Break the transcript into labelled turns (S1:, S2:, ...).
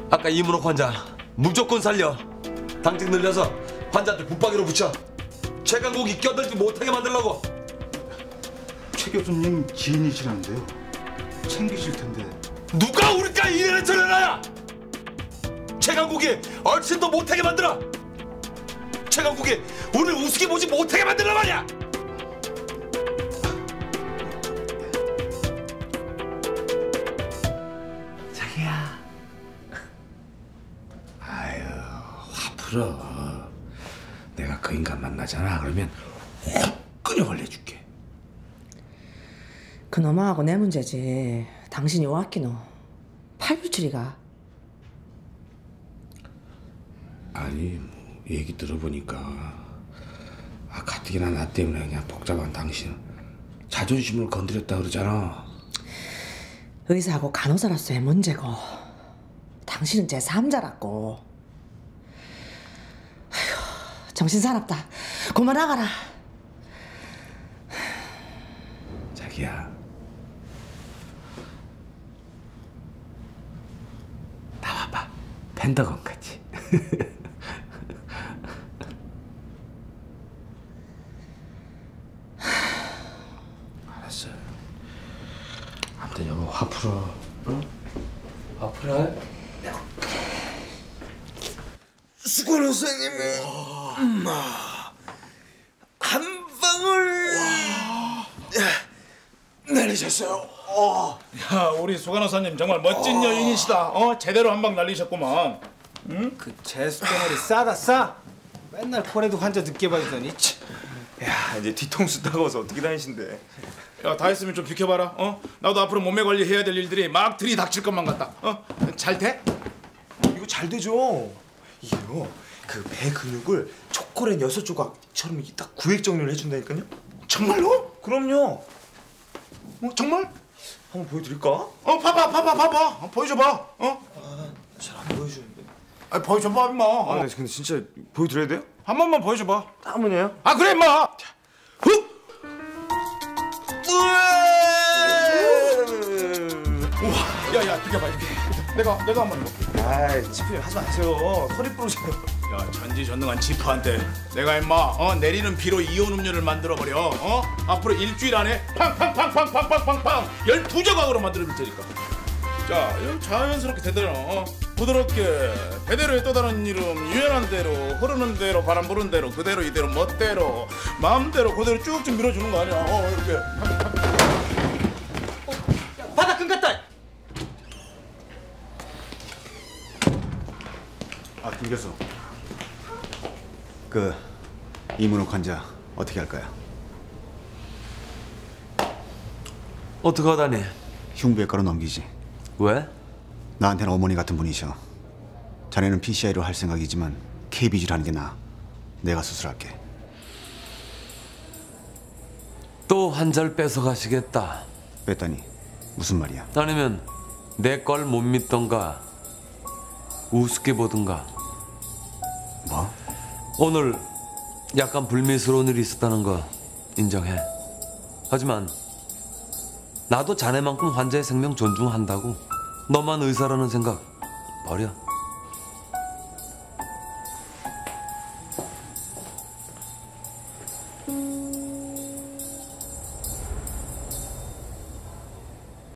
S1: 아까 이문옥 환자 무조건 살려. 당직 늘려서 환자들 붙박이로 붙여. 최강국이 껴들지 못하게 만들려고.
S2: 최 교수님 지인이시라는데요. 챙기실 텐데.
S1: 누가 우리가 이래를 저래라야! 최강국이 얼씬도 못하게 만들어. 최강국이 우리를 우습게 보지 못하게 만들란 말이야.
S3: 자기야. 아유, 화 풀어. 내가 그 인간 만나잖아. 그러면 확 끊어버려줄게.
S4: 그놈하고 내 문제지. 당신이 왔기노. 팔불출이가.
S3: 아니 뭐 얘기 들어보니까 가뜩이나 나 때문에 그냥 복잡한 당신 자존심을 건드렸다 그러잖아.
S4: 의사하고 간호사로서의 문제고 당신은 제3자라고. 아휴, 정신 사납다. 그만나가라.
S3: 자기야, 나와봐. 펜더건 같이. 알았어. 아무튼 여보 화 풀어. 응? 화 풀어.
S5: 수고로 선생님이 한 방울 내리셨어요.
S6: 야, 우리 수간호사님 정말 멋진 여인이시다. 제대로 한 방 날리셨구만. 응?
S7: 그 제수병아리 싸다 싸. 맨날 코레드 환자 늦게 봐주더니.
S5: 야, 이제 뒤통수 따가워서 어떻게 다니신대?
S6: 야, 다 했으면 좀 비켜봐라. 나도 앞으로 몸매 관리해야 될 일들이 막 들이닥칠 것만 같다. 잘 돼?
S5: 이거 잘 되죠. 이게요, 그 배 근육을 초콜릿 6조각처럼 딱 구획 정리를 해준다니까요.
S6: 정말로?
S5: 그럼요. 정말? 한번 보여드릴까?
S6: 봐봐. 보여줘봐.
S5: 잘 안 보여주는데.
S6: 아, 보여줘봐, 임마.
S5: 네, 근데 진짜 보여드려야 돼요?
S6: 한 번만 보여줘봐.
S5: 한 번이에요?
S6: 아, 그래, 임마. 훅! 우와, 야, 비켜봐, 이렇게. 내가 한번 해볼게.
S5: 아이, 치프님 하지 마세요. 허리 부러져요.
S6: 야, 전지전능한 지프한테 내가 임마 내리는 비로 이온 음료를 만들어버려. 앞으로 일주일 안에 팡팡팡팡팡팡팡팡 12조각으로 만들어줄 테니까. 자, 이거 자연스럽게 되더라. 부드럽게 배대로의 또 다른 이름, 유연한 대로, 흐르는 대로, 바람 부는 대로, 그대로 이대로 멋대로 마음대로 그대로 쭉쭉 밀어주는 거 아니야. 이렇게.
S7: 바닥 끊겼다.
S2: 김 교수. 그 이문옥 환자 어떻게 할까요?
S1: 어떡하다니?
S2: 흉부외과로 넘기지.
S1: 왜?
S2: 나한테는 어머니 같은 분이셔. 자네는 PCI로 할 생각이지만 KBG로 하는 게 나아. 내가 수술할게.
S1: 또 환자를 뺏어가시겠다.
S2: 뺐다니 무슨 말이야?
S1: 아니면 내 걸 못 믿던가 우습게 보던가.
S2: 뭐?
S1: 오늘 약간 불미스러운 일이 있었다는 거 인정해. 하지만 나도 자네만큼 환자의 생명 존중한다고. 너만 의사라는 생각 버려.